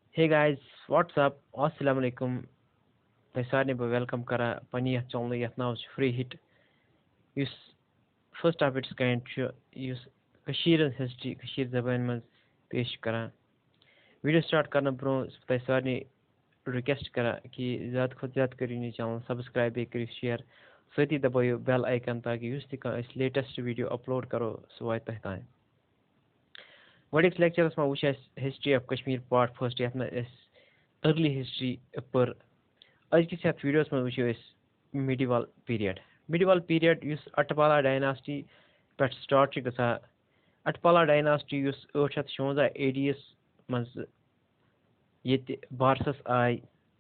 Hey guys, what's up? Assalamu alaikum. Tۄہہِ سارنٕے بہٕ welcome کران پننہِ یتھ چنلہِ یتھ ناو چھُ فرٛی ہِٹ یُس فٔسٹ آف اِٹس کاینڈ چھُ یُس کٔشیٖر ہٕنٛز ہسٹری کٔشیٖر زبانہِ منٛز پیش چھُ کران ویٖڈیو سٹارٹ کرنہٕ برٛونٛہہ چھُس بہٕ تۄہہِ سارنٕے رِکویسٹ کران کہِ زیادٕ کھۄتہٕ زیادٕ کٔرِو یہِ چنل سبسکرایب بیٚیہِ کٔرِو شِیر سۭتی دبٲیِو بیل آیکن تاکہِ یُس تہِ کانٛہہ أسۍ لیٹسٹ ویٖڈیو اپلوڈ کرو سُہ واتہِ تۄہہِ تانۍ گۄڈٕنِکِس لیکچرس منٛز وٕچھ اَسہِ history of Kashmir part first یتھ منٛز أسۍ أرلی ہسٹری پٔر أزکِس یتھ ویٖڈیوس منٛز وٕچھو أسۍ میڈیوال پیٖریڈ یُس اٹپالا ڈایناسٹی پٮ۪ٹھ سٹارٹ چھُ گژھان اٹپالا ڈایناسٹی یُس 856 AD یس منٛز ییٚتہِ بارسس آے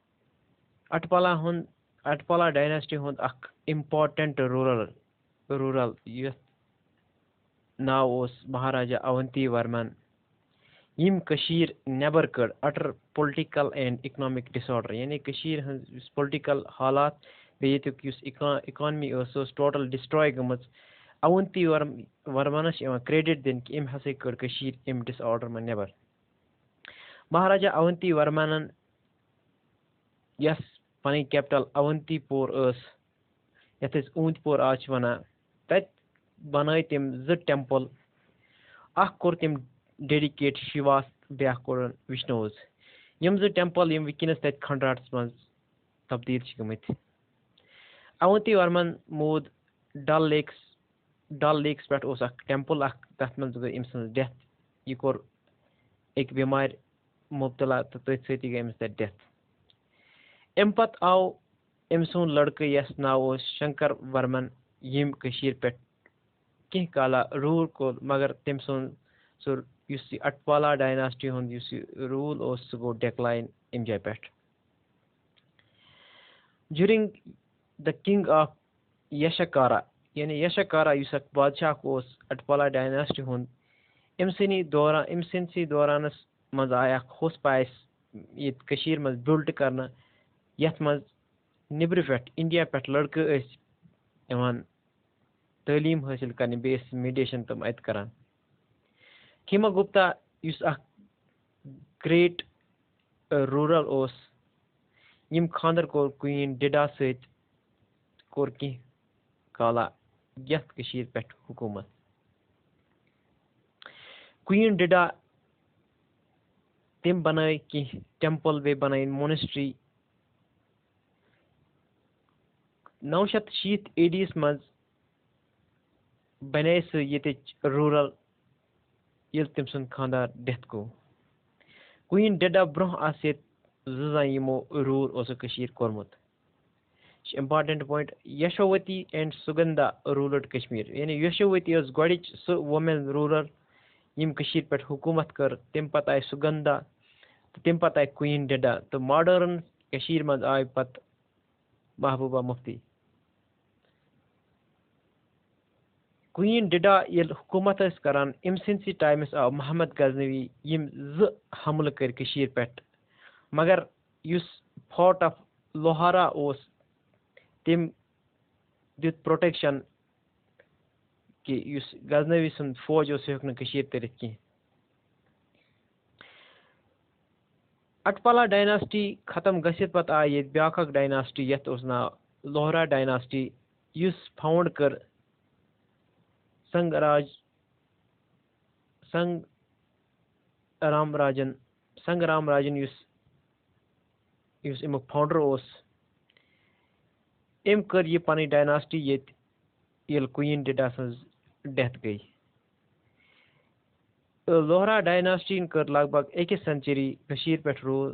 اٹپالا ڈایناسٹی ہُنٛد اکھ امپارٹنٹ روٗرل یتھ ناو اوس مہاراجا اونتی ورمن یِم کٔشیٖر نٮ۪بر کٔڑ utter political and economic disorder یعنی کٔشیٖر ہٕنٛز یُس پُلٹِکل حالات بیٚیہِ ییٚتیُک یُس اِکانمی ٲس سۄ ٲس ٹوٹل ڈِسٹراے گٔمٕژ اونتی ورمنس چھِ یِوان کریڈِٹ دِنہٕ کہِ أمۍ ہسا کٔڑ کٔشیٖر امہِ ڈِس آرڈر منٛز نٮ۪بر مہاراجا اونتی ورمنن یۄس پنٕنۍ کیپٹل اونتی پور ٲس یتھ أسۍ اوٗنتۍ پور آز چھِ ونان تتہِ بنٲے تٔمۍ 2 ٹیمپل اکھ کوٚر تٔمۍ ڈیڈِکیٹ شِواس بیٛاکھ کوٚرُن وشنووس یِم 2 ٹیمپل یِم وٕنکیٚنس تتہِ کھنڈراتس منٛز تبدیٖل چھِ گٔمٕتۍ اونتی ورمن موٗد ڈل لیکس پٮ۪ٹھ اوس اکھ ٹیمپل اکھ تتھ منٛز گٔے أمۍ سٕنٛز ڈیتھ یہِ کوٚر أکۍ بٮ۪مارِ مُبتلا تہٕ تٔتھۍ سۭتی گٔے أمِس تتہِ ڈیتھ امہِ پتہٕ آو أمۍ سُنٛد لڑکہٕ یس ناو اوس شنکر ورمن ییٚمۍ کٔشیٖر پٮ۪ٹھ کینٛہہ کالا روٗل کوٚر مگر تٔمۍ سُنٛد سُہ یُس یہِ اٹپالا ڈایناسٹی ہُنٛد یُس یہِ روٗل اوس سُہ گوٚو ڈِکلاین امہِ جایہِ پٮ۪ٹھ during the king of Yashkara یعنی یشکارا یُس اکھ بادشاہ اوس اٹپالا ڈایناسٹی ہُنٛد أمۍ سٕنٛدسٕے دورانس منٛز آے اکھ ہوٚس پایس ییٚتہِ کٔشیٖر منٛز بِلڈ کرنہٕ یتھ منٛز نیٚبرٕ پٮ۪ٹھ انڈیا پٮ۪ٹھ لڑکہٕ ٲسۍ یِوان تعلیٖم حٲصِل کرنہِ بیٚیہِ ٲسۍ میڈیشن تِم اتہِ کران ہیما گپتا یُس اکھ گریٹ روٗرل اوس یِم خانٛدر کوٚر کویٖن ڈِڈا سۭتۍ کوٚر کینٛہہ کالا یتھ کٔشیٖر پٮ۪ٹھ حکوٗمت کویٖن ڈِڈا تٔمۍ بنٲے کینٛہہ ٹیمپل بیٚیہِ بنٲیِن مونسٹری 960 AD یس منٛز بنے سُہ ییٚتِچ روٗرل ییٚلہِ تٔمۍ سُنٛد خانٛدار ڈیتھ گوٚو کویٖن ڈِڈا برٛونٛہہ آسہٕ ییٚتہِ 2 زنہِ یِمو روٗل اوسُکھ کٔشیٖر کوٚرمُت یہِ چھُ important point Yashovati and Sugandha ruled Kashmir یعنی یشووتی ٲس گۄڈٕچ سُہ وومین روٗلر یِم کٔشیٖر پٮ۪ٹھ حکوٗمت کٔر تمہِ پتہٕ آیہِ سُگندا تہٕ تمہِ پتہٕ آیہِ کویٖن ڈِڈا تہٕ ماڈٲرٕن کٔشیٖر منٛز آیہِ پتہٕ محبوبا مفتی کویٖن ڈِڈا ییٚلہِ حکوٗمت ٲسۍ کران أمۍ سٕنٛدسٕے ٹایمس آو محمد غزنوی یِم 2 حملہٕ کٔرۍ کٔشیٖر پٮ۪ٹھ مگر یُس فورٹ آف لوہارا اوس تٔمۍ دیُت پروٹیکشن کہِ یُس غزنوی سُنٛد فوج اوس سُہ ہیوٚک نہٕ کٔشیٖر تٔرِتھ کینٛہہ اٹپالا ڈایناسٹی ختم گٔژھِتھ پتہٕ آیہِ ییٚتہِ بیٛاکھ اکھ ڈایناسٹی یتھ اوس ناو لوہرا ڈایناسٹی یُس فاوُنڈ کٔر سنگ رام راجن یُس امیُک فاوُنڈر اوس أمۍ کٔر یہِ پنٕنۍ ڈایناسٹی ییٚتہِ ییٚلہِ کویٖن ڈِڈا سٕنٛز ڈیتھ گٔے لوہرا ڈایناسٹی کٔر لگ بگ 1 سینچری کٔشیٖر پٮ۪ٹھ روٗل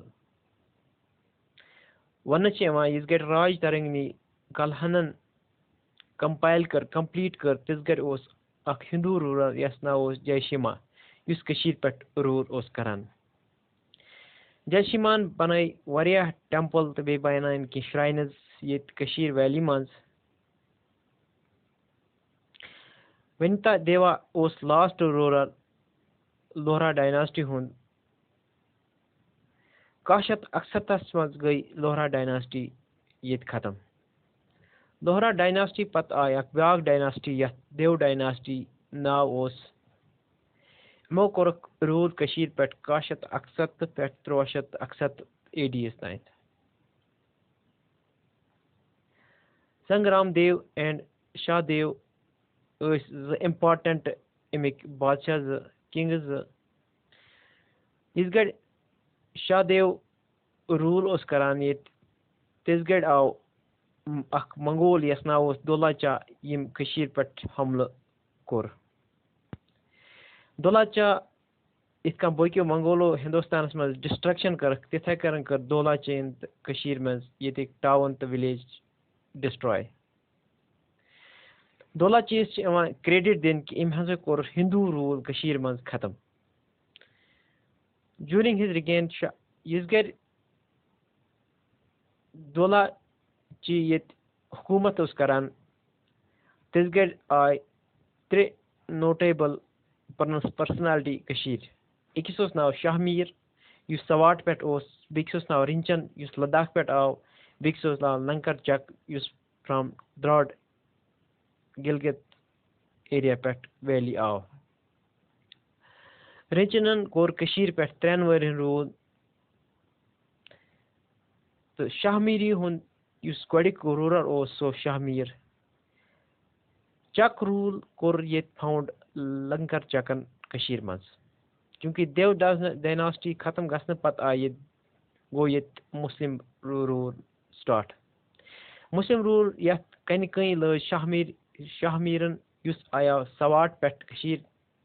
وننہٕ چھِ یِوان یِژھ گرِ راج ترنگی کلہنن کمپلیٖٹ کٔر تِژھ گرِ اوس اکھ ہندوٗ روٗلر یس ناو اوس جے شیما یُس کٔشیٖر پٮ۪ٹھ روٗل اوس کران جے شیمان بنٲے واریاہ ٹیمپل تہٕ بیٚیہِ بنٲیِن کینٛہہ شراینٕز ییٚتہِ کٔشیٖر ویلی منٛز ونتا دیوا اوس لاسٹ روٗلر لوہرا ڈایناسٹی ہُنٛد 1168 منٛز گٔے لوہرا ڈایناسٹی ییٚتہِ ختم لوہرا ڈایناسٹی پتہٕ آیہِ اکھ بیٛاکھ ڈایناسٹی یتھ دیو ڈایناسٹی ناو اوس یِمو کوٚرُکھ روٗل کٔشیٖر پٮ۪ٹھ 1171 پٮ۪ٹھ 1371 AD یس تانۍ. سنگرام دیو اینڈ شاہ دیو ٲسۍ زٕ اِمپاٹنٹ اَمِکۍ بادشاہ زٕ کنگز زٕ. یِژ گرِ شاہ دیو روٗل اوس کران ییٚتہِ تِژ گرِ آو اکھ منگول یَس ناو اوس دولا چاہ یِم کٔشیٖر پٮ۪ٹھ حملہٕ کوٚر. دولا چاہ یِتھ کٔنۍ باقیو منگولو ہندوستانس منٛز ڈسٹرکشن کٔرٕکھ تِتھے کٔنۍ کٔر دولا چاہن تہٕ کٔشیٖر منٛز ییٚتِکۍ ٹاوُن تہٕ وِلیج ڈسٹراے. دولا چیٖز چھِ یِوان کریڈٹ دِنہٕ کہِ أمۍ ہسا کوٚر ہندوٗ روٗل کٔشیٖر منٛز ختم. جوٗرِنگ ہِز رِگین یِژ گرِ دولا چی ییٚتہِ حکوٗمت اوس کران تِژ گرِ آے 3 نوٹیبل پرسنالٹی کٔشیٖر. أکِس اوس ناو شاہ میٖر یُس سوات پٮ۪ٹھ اوس, بیٚکِس اوس ناو رِنچن یُس لداخ پٮ۪ٹھ آو, بیٚکِس اوس ناو لنکر چک یُس فرام درٛاڈ گِلگِت ایریا پٮ۪ٹھ ویلی آو. رِنچنن کوٚر کٔشیٖر پٮ۪ٹھ 3 ؤرین روٗل تہٕ شاہ میٖری ہُنٛد یُس گۄڈٕنیُک روٗلر اوس سُہ اوس شاہ میٖر. چک روٗل کوٚر ییٚتہِ فاوُنڈ لنکر چکن کٔشیٖر منٛز. چوٗنکہِ دیو ڈایناسٹی ختم گژھنہٕ پتہٕ آیہِ ییٚتہِ گوٚو ییٚتہِ Muslim rule start. Muslim rule یتھ کنہِ کٕنۍ لٲج شاہ میٖرن یُس آیاو سوات پٮ۪ٹھ کٔشیٖر.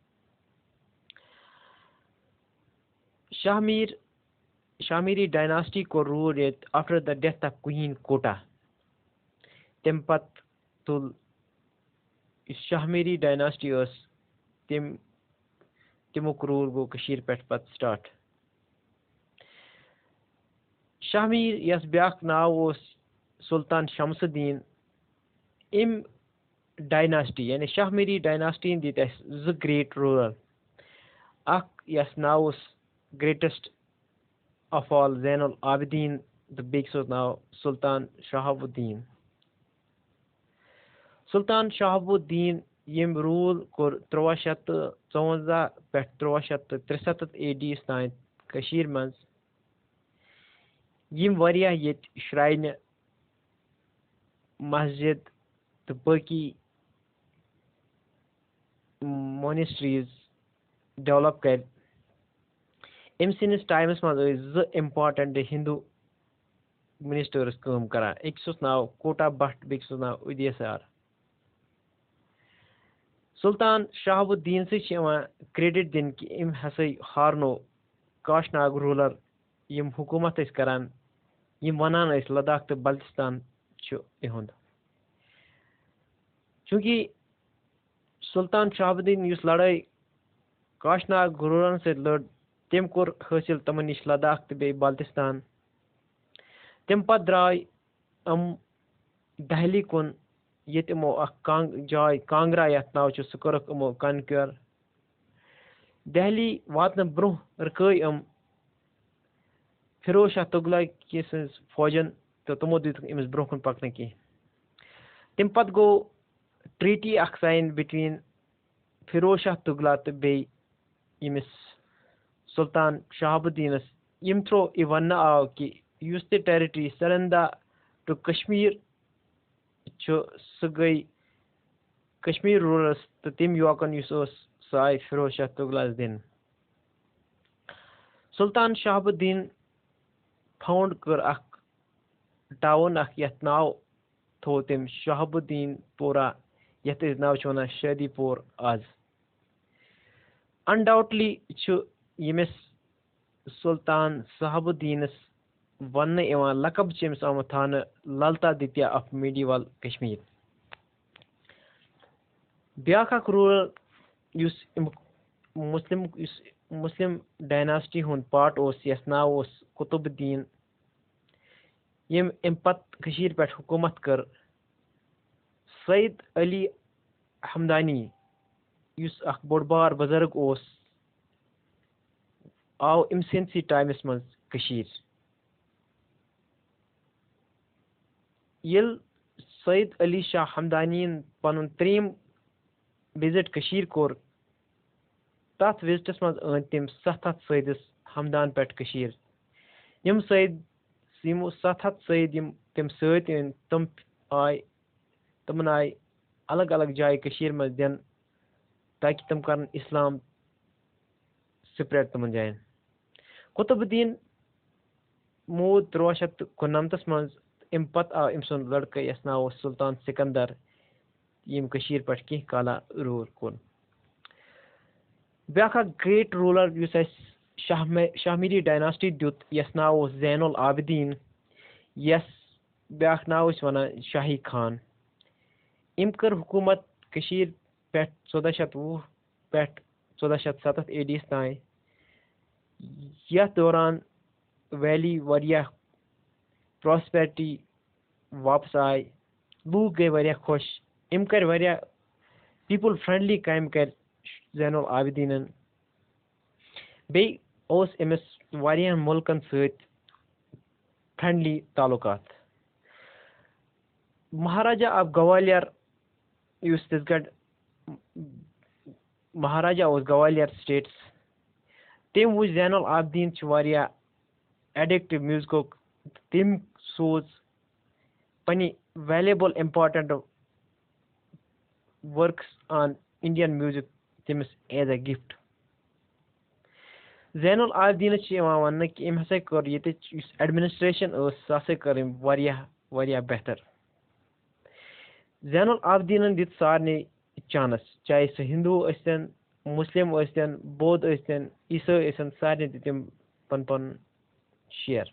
شاہ میٖری ڈایناسٹی کوٚر روٗل ییٚتہِ after the death of queen Kota. تمہِ پتہٕ تُل یُس شاہ میٖری ڈایناسٹی ٲس تمیُک روٗل گوٚو کٔشیٖر پٮ۪ٹھ پتہٕ سٹارٹ. شاہ میٖر یس بیٛاکھ ناو اوس سُلطان شمس الدیٖن. أمۍ ڈایناسٹی یعنی شاہ میٖری ڈایناسٹی دِتۍ اَسہِ 2 گریٹ روٗلر. اکھ یس ناو اوس گریٹسٹ آف آل زین العابدیٖن تہٕ بیٚکِس اوس ناو سُلطان شہاب الدیٖن. سُلطان شہاب الدیٖن ییٚمۍ روٗل کوٚر 1354 پٮ۪ٹھ 1373 AD یس تانۍ کٔشیٖر منٛز. یِم واریاہ ییٚتہِ شراینہِ مسجد تہٕ باقی مونسٹریٖز ڈیولپ کرِ. أمۍ سٕنٛدِس ٹایمس منٛز ٲسۍ 2 اِمپاٹنٹ ہندوٗ منسٹٲرٕس کٲم کران. أکِس اوس ناو کوٹا بٹ بیٚکِس اوس ناو اُدے سار. سُلطان شہاب الدیٖن سۭتۍ چھِ یِوان کریڈٹ دِنہٕ کہِ أمۍ ہسا ہارنو کاشناگ روٗلر یِم حکوٗمت ٲسۍ کران یِم ونان ٲسۍ لداخ تہٕ بلتستان چھُ یِہُنٛد. چوٗنکہِ سُلطان شہاب الدیٖن یُس لڑٲے کاشناگ روٗلرن سۭتۍ لٔڑ تٔمۍ کوٚر حٲصِل تِمن نِش لداخ تہٕ بیٚیہِ بلتستان. تمہِ پتہٕ درٛاے یِم دہلی کُن ییٚتہِ یِمو اکھ جاے کانگرا یتھ ناو چھُ سُہ کوٚرُکھ یِمو کانکیور. دہلی واتنہٕ برٛونٛہہ رُکٲے یِم فیروز شاہ تُغلق سٕنٛز فوجن تہٕ تِمو دِتُکھ أمِس برٛونٛہہ کُن پکنہٕ کینٛہہ. تمہِ پتہٕ گوٚو ٹریٖٹی اکھ ساین بِٹویٖن فیروز شاہ تُغلق تہٕ بیٚیہِ ییٚمِس سُلطان شہاب الدیٖنس ییٚمہِ تھرو یہِ وننہٕ آو کہِ یُس تہِ ٹیرِٹری سرندا ٹُو کشمیٖر چھُ سُہ گٔے کشمیٖر روٗلرس تہٕ تَمہِ یوکن یُس اوس سُہ آیہِ فیروز شاہ تُغلقس دِنہٕ. سُلطان شہاب الدیٖن فاوُنڈ کٔر اکھ ٹاوُن اکھ یتھ ناو تھوٚو تٔمۍ شہاب الدیٖن پورہ یتھ أسۍ ناو چھِ ونان شٲدی پور آز. انڈاوٹلی چھُ ییٚمِس سُلطان شہاب الدیٖنس وننہٕ یِوان لقب چھُ أمِس آمُت تھاونہٕ للتادتیا آف میڈیٖول کشمیٖر. بیٛاکھ اکھ روٗلر یُس مُسلِم ڈایناسٹی ہُنٛد پارٹ اوس یَتھ ناو اوس قطب الدیٖن ییٚمۍ اَمہِ پتہٕ کٔشیٖر پٮ۪ٹھ حکوٗمت کٔر. سعید علی ہمدانی یُس اکھ بوٚڑ بار بُزرگ اوس آو أمۍ سٕنٛدسٕے ٹایمس منٛز کٔشیٖر. ییٚلہِ سعید علی شاہ ہمدانیَن پنُن 3یم وِزٹ کٔشیٖر کوٚر تَتھ وِزٹس منٛز أنۍ تِم 700 سٲدِس ہمدان پٮ۪ٹھ کٔشیٖر. یِم سٲدۍ یِمو 700 سٲدۍ یِم تِم سۭتۍ أنۍ تِمن آیہِ الگ الگ جایہِ کٔشیٖر منٛز دِنہٕ تاکہِ تِم کرن اِسلام سپریڈ تِمن جاین. قطب الدیٖن موٗد 1399 منٛز. اَمہِ پتہٕ آو أمۍ سُنٛد لڑکہٕ یَس ناو اوس سُلطان سِکندر ییٚمۍ کٔشیٖر پٮ۪ٹھ کینٛہہ کالا روٗل کوٚر. بیٛاکھ اکھ گرٛیٹ روٗلر یُس اَسہِ شاہ میٖری ڈایناسٹی دیُت یَس ناو اوس زین العابدیٖن یَس بیٛاکھ ناو ٲسۍ وَنان شاہی خان. أمۍ کٔر حکوٗمت کٔشیٖر پٮ۪ٹھ 1420 پٮ۪ٹھ 1470 AD یس تانۍ. یَتھ دوران ویلی واریاہ پراسپیرٹی واپس آیہِ. لوٗکھ گٔے واریاہ خۄش. أمۍ کٔرۍ واریاہ پیٖپٕل فرٛٮ۪نٛڈلی کامہِ کَرِ زین العابدیٖنن. بیٚیہِ اوس أمِس واریاہن مُلکن سۭتۍ فرٛٮ۪نٛڈلی تعلقات. مہاراجا آف گوالیر یُس تِژھ گرِ مہاراجا اوس گوالیر سٹیٹس. تٔمۍ وُچھ زین العابدیٖن چھُ واریاہ ایڈِکٹ میوٗزکُک. تٔمۍ سوٗز پنٕنہِ valuable important works on Indian music تٔمِس ایز اے گفٹ. زین العابدیٖنس چھِ یِوان وننہٕ کہِ أمۍ ہسا کٔر ییٚتِچ یُس ایڈمنسٹریشن ٲس سۄ ہسا کٔر أمۍ واریاہ واریاہ بہتر. زین العابدیٖنن دِتۍ سارنٕے چانس چاہے سُہ ہندوٗ ٲسۍتن مُسلِم ٲسۍتن بودھ ٲسۍتن عیٖسٲے ٲسۍتن سارنٕے دِتۍ تِم پنُن پنُن شیر.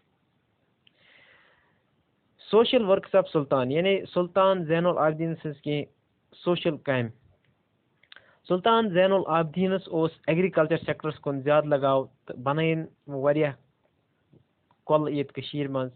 سوشل ؤرکٕس آف سلطان یعنی سلطان زین العابدیٖن سٕنٛز کینٛہہ سوشل کامہِ. سلطان زین العابدیٖنس اوس ایگریکلچر سیکٹرس کُن زیادٕ لگاو تہٕ بنٲیِن واریاہ کۄلہٕ ییٚتہِ کٔشیٖر منٛز.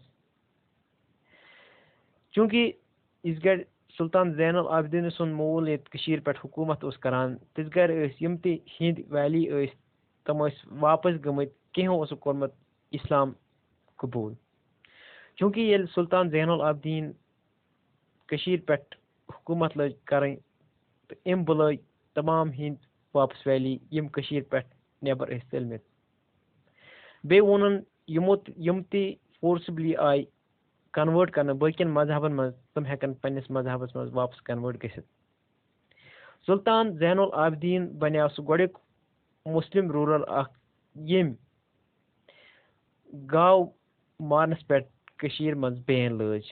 چوٗنٛکہِ یِژھ گرِ سلطان زین العابدیٖن سُنٛد مول ییٚتہِ کٔشیٖر پٮ۪ٹھ حکوٗمت اوس کران تِژھ گرِ ٲسۍ یِم تہِ ہِنٛدۍ ویلی ٲسۍ تِم ٲسۍ واپس گٔمٕتۍ. کینٛہہ اوسُکھ کوٚرمُت اسلام قبوٗل. چوٗنٛکہِ ییٚلہِ سلطان زین العابدیٖن کٔشیٖر پٮ۪ٹھ حکوٗمت لٲج کرٕنۍ تہٕ أمۍ بُلٲے تمام ہِنٛدۍ واپس ویلی یِم کٔشیٖر پٮ۪ٹھ نٮ۪بر ٲسۍ ژٔلمٕتۍ. بیٚیہِ ووٚنُن یِم تہِ فورسبلی آیہِ کنوٲٹ کرنہٕ باقین مذہبن منٛز تِم ہٮ۪کن پننِس مذہبس منٛز واپس کنوٲٹ گٔژھِتھ. سلطان زین العابدیٖن بنیو سُہ گۄڈنیُک مُسلِم روٗلر اکھ ییٚمۍ گاو مارنس پٮ۪ٹھ کٔشیٖر منٛز بین لٲج.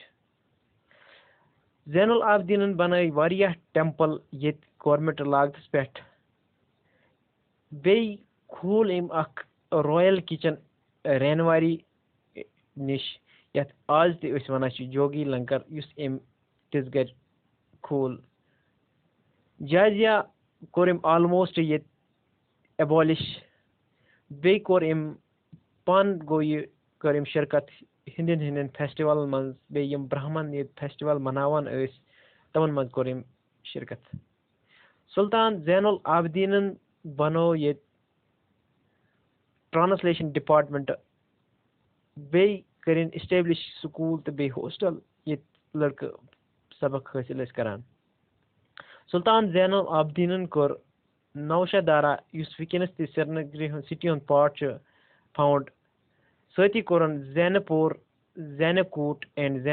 زین العابدیٖنن بنٲے واریاہ ٹیمپل ییٚتہِ گورمنٹ لاگتس پٮ۪ٹھ. بیٚیہِ کھوٗل أمۍ اکھ رویل کچن رینواری نِش یتھ آز تہِ أسۍ ونان چھِ جوگی لنگر یُس أمۍ تِژھ گرِ کھوٗل. جازیا کوٚر أمۍ آلموسٹ ییٚتہِ ایبولِش. بیٚیہِ کوٚر أمۍ پانہٕ گوٚو یہِ کٔر أمۍ شرکت ہِنٛدٮ۪ن فیسٹِولن منٛز. بیٚیہِ یِم برہمن ییٚتہِ فیسٹِول مناوان ٲسۍ تِمن منٛز کوٚر أمۍ شرکت. سلطان زین العابدیٖنن بنوو ییٚتہِ ٹرانسلیشن ڈپارٹمنٹ. بیٚیہِ کٔرِنۍ اسٹیبلِش سکوٗل تہٕ بیٚیہِ ہوسٹل ییٚتہِ لڑکہٕ سبق حٲصِل ٲسۍ کران. سلطان زین العابدیٖنن کوٚر نوشدارا یُس وٕنکیٚنس تہِ سرینگرٕ ہُنٛد سٹی ہُنٛد پارٹ چھُ فاوُنڈ. سۭتی کوٚرُن Zainapora Zainakote and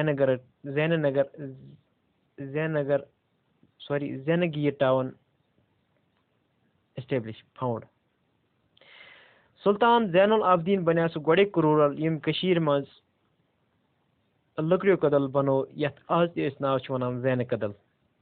Zainagir town establish found. Sultan Zain ul-Abidin بنیو سُہ گۄڈنیُک روٗلر ییٚمۍ کٔشیٖر منٛز لٔکریو کدل بنوو یتھ آز تہِ أسۍ ناو چھِ ونان زینہٕ کدل.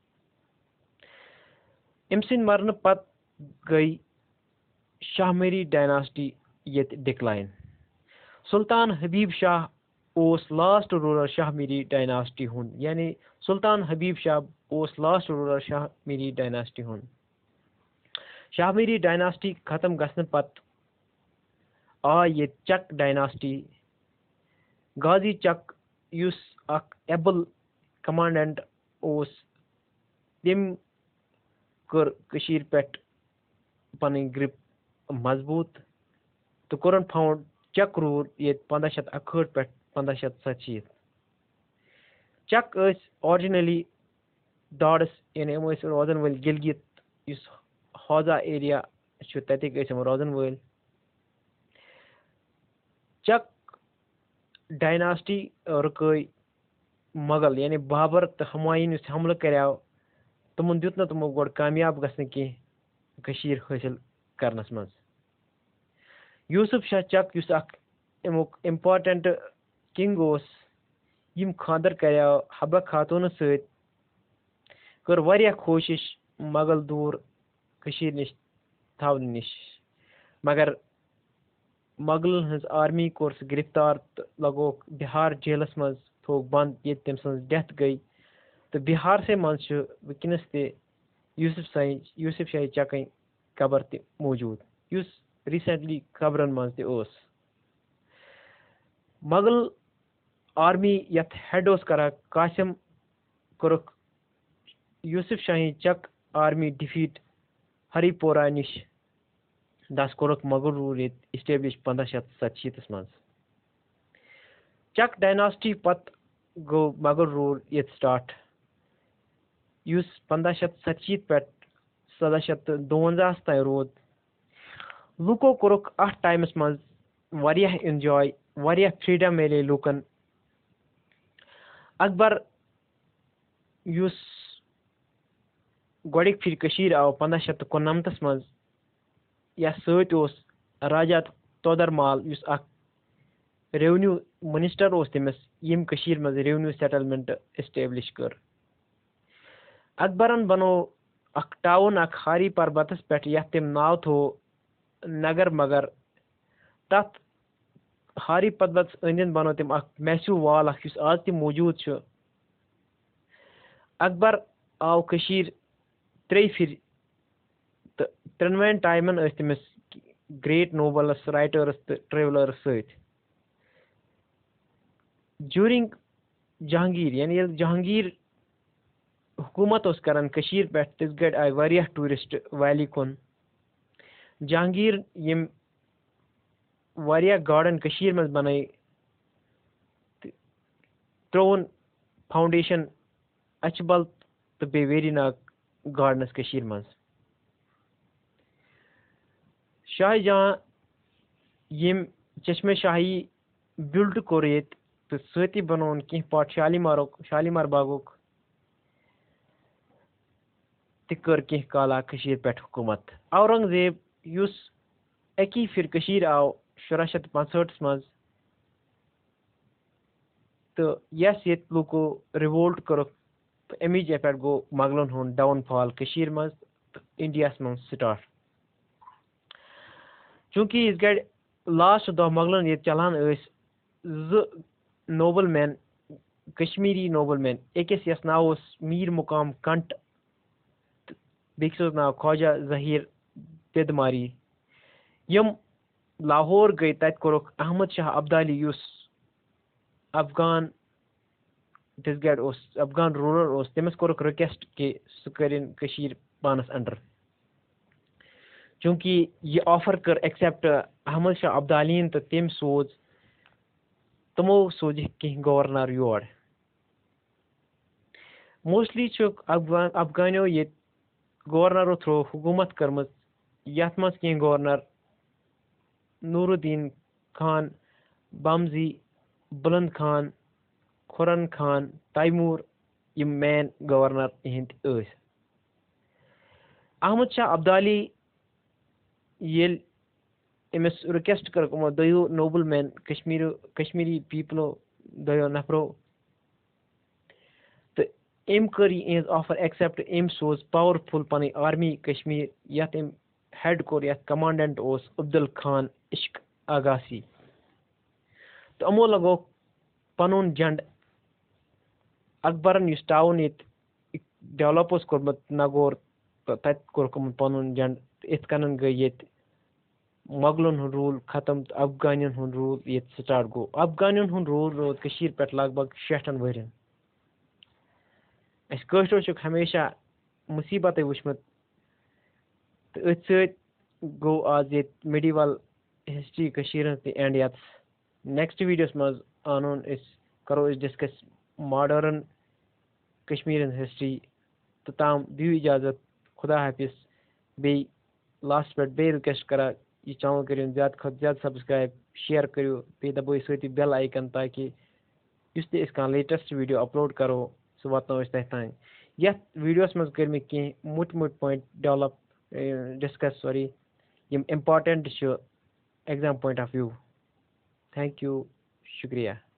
أمۍ سٕنٛدِ مرنہٕ پتہٕ گٔے شاہ میٖری ڈایناسٹی ییٚتہِ ڈِکلاین. سلطان حبیب شاہ اوس last ruler Shah Miri dynasty ہُنٛد یعنی سلطان حبیب شاہ اوس last ruler Shah Miri dynasty ہُنٛد. شاہ میٖری ڈایناسٹی ختم گژھنہٕ پتہٕ آے ییٚتہِ چک ڈایناسٹی. غازی چک یُس اکھ ایبل کمانڈنٹ اوس تٔمۍ کٔر کٔشیٖر پٮ۪ٹھ پنٕنۍ گرِپ مضبوٗط تہٕ کوٚرُن فاوُنڈ چک روٗل ییٚتہِ 1561 پٮ۪ٹھ 1567. چک ٲسۍ آرجنلی ڈاڈس یعنی یِم ٲسۍ روزن وٲلۍ گِلگِت یُس ہوزا ایریا چھُ تَتِکۍ ٲسۍ یِم روزن وٲلۍ. چک ڈایناسٹی رُکٲے مغل یعنی بابر تہٕ ہمایوٗن یُس حملہٕ کریو تِمن دیُت نہٕ تِمو گۄڈٕ کامیاب گژھنہٕ کینٛہہ کٔشیٖر حٲصِل کرنس منٛز. یوٗسف شاہ چک یُس اکھ امیُک امپارٹنٹ کنگ اوس یِم خانٛدر کریو حبہ خاتوٗنس سۭتۍ کٔر واریاہ کوٗشش مغل دوٗر کٔشیٖر نِش تھاونہٕ نِش مگر مغلن ہٕنٛز آرمی کوٚر سُہ گرفتار تہٕ لگووُکھ بِہار جیلس منٛز تھووُکھ بنٛد ییٚتہِ تٔمۍ سٕنٛز ڈیتھ گٔے تہٕ بِہارسٕے منٛز چھُ وٕنکیٚنس تہِ یوٗسف شاہی چکٕنۍ قبر تہِ موٗجوٗد یُس ریٖسنٹلی خبرن منٛز تہِ اوس. مغل آرمی یتھ ہیڈ اوس کران قاسم کوٚرُکھ یوٗسف شاہی چک آرمی ڈِفیٖٹ ہری پورہ نِش دس کوٚرُکھ مغل روٗل ییٚتہِ اسٹیبلش 1567 منٛز. چک ڈایناسٹی پتہٕ گوٚو مغل روٗل ییٚتہِ سٹارٹ یُس 1567 پٮ۪ٹھ 1752 تام روٗد. لُکو کوٚرُکھ اتھ ٹایمس منٛز واریاہ انجاے واریاہ فریڈم میلے لُکن. اکبر یُس گۄڈٕنِکۍ پھِرِ کٔشیٖر آو 1599 منٛز یتھ سۭتۍ اوس راجا تودر مال یُس اکھ ریونیوٗ منسٹر اوس تٔمِس ییٚمۍ کٔشیٖر منٛز ریونیوٗ سیٹلمنٹ اسٹیبلش کٔر. اکبرن بنوو اکھ ٹاوُن اکھ ہاری پربتس پٮ۪ٹھ یتھ تٔمۍ ناو تھوو نگر مگر تتھ ہاری پربتس أنٛدۍ أنٛدۍ بنوو تٔمۍ اکھ میسِو وال اکھ یُس آز تہِ موٗجوٗد چھُ. اکبر آو کٔشیٖر 3 پھِرِ تہٕ 3 ٹایمن ٲسۍ تٔمِس گریٹ نوبلس رایٹٲرٕس تہٕ ٹریولٲرٕس سۭتۍ. جوٗرِنگ جہانگیٖر یعنی ییٚلہِ جہانگیٖر حکوٗمت اوس کران کٔشیٖر پٮ۪ٹھ تِژھ گرِ آیہِ واریاہ ٹوٗرِسٹ ویلی کُن. جہانگیٖر یِم واریاہ گاڈن کٔشیٖر منٛز بنٲے تہٕ ترٛووُن فاوُنڈیشن اچھِ بل تہٕ بیٚیہِ ویری ناگ گاڈنس کٔشیٖر منٛز. شاہ جہاں یِم چشمے شاہی بِلڈ کوٚر ییٚتہِ تہٕ سۭتی بنووُن کینٛہہ پاٹ شالیمار باغُک تہِ کٔر کینٛہہ کالا کٔشیٖر پٮ۪ٹھ حکوٗمت. اورنگزیب یُس اکی پھِرِ کٔشیٖر آو 1665 منٛز تہٕ یس ییٚتہِ لُکو رِوولٹ کوٚرُکھ تہٕ اَمِچ پٮ۪ٹھ گوٚو مغلن ہُنٛد ڈاوُن فال کٔشیٖر منٛز تہٕ انڈیاہس منٛز سٹارٹ. چوٗنٛکہِ یِژھ گرِ لاسٹ دۄہ مغلن ییٚتہِ چلان ٲسۍ 2 noble men Kashmiri noble men أکِس یس ناو اوس میٖر مُقام کنٹ تہٕ بیٚکِس اوس ناو خواجہ ظہیٖر پیدماری. یِم لاہور گٔے تتہِ کوٚرُکھ احمد شاہ ابدالی یُس افغان تِژھ گرِ اوس افغان روٗلر اوس تٔمِس کوٚرُکھ رِکویسٹ کہِ سُہ کٔرِنۍ کٔشیٖر پانس انڈر. چوٗنٛکہِ یہِ آفر کٔر ایکسپٹ احمد شاہ ابدالین تہٕ تٔمۍ تِمو سوزِکھ کینٛہہ گورنر یور. موسٹلی چھُکھ افغانیو ییٚتہِ گورنرو تھرٛوٗ حکوٗمت کٔرمٕژ یتھ منٛز کینٛہہ گورنر نوٗرالدیٖن خان بامزی بُلند خان خُرن خان تیموٗر یِم مین گورنر یِہنٛدۍ ٲسۍ. احمد شاہ ابدالی ییٚلہِ أمِس رِکویسٹ کٔرٕکھ یِمو 2 نوبل مین کشمیٖری پیٖپلو 2 نفرو تہٕ أمۍ کٔر یہِ یِہنٛز آفر ایکسپٹ. أمۍ سوز پاورفُل پنٕنۍ آرمی کشمیٖر یتھ أمۍ ہیڈ کوٚر یتھ کمانڈنٹ اوس عبدل خان عشق اگاسی تہٕ یِمو لگووُکھ پنُن جنڈ. اکبرن یُس ٹاوُن ییٚتہِ ڈیولپ اوس کوٚرمُت نگور تہٕ تتہِ کوٚرُکھ یِمن پنُن جنڈ. یِتھ کٔنن گٔے ییٚتہِ مغلن ہُنٛد روٗل ختم تہٕ افغانین ہُنٛد روٗل ییٚتہِ سٹارٹ گوٚو. افغانین ہُنٛد روٗل روٗد کٔشیٖر پٮ۪ٹھ لگ بگ 60 ؤرین. اَسہِ کٲشرو چھُکھ ہمیشہ مُصیبتٕے وٕچھمُت تہٕ أتھۍ سۭتۍ گوٚو آز ییٚتہِ میڈیٖول ہسٹری کٔشیٖر ہٕنٛز تہِ اینڈ یَتس نیکسٹ ویٖڈیوس منٛز کرو أسۍ ڈسکس ماڈٲرٕن کشمیٖر ہٕنٛز ہسٹری. توٚتام دِیِو اِجازت خدا حافظ. بیٚیہِ लास्ट पे बे रिक्वेस्ट करा ये चैनल करियो ज्यादा खत ज्यादा सब्सक्राइब शेयर करियो पे दबो सती बेल आइकन ताकि युस ते इस लेटेस्ट वीडियो अपलोड करो सो वातो तह तान यथ वीडियोस मज कर मे कह मुट मुट पॉइंट डेवलप डिस्कस सॉरी यम important exam point of view thank you शुक्रिया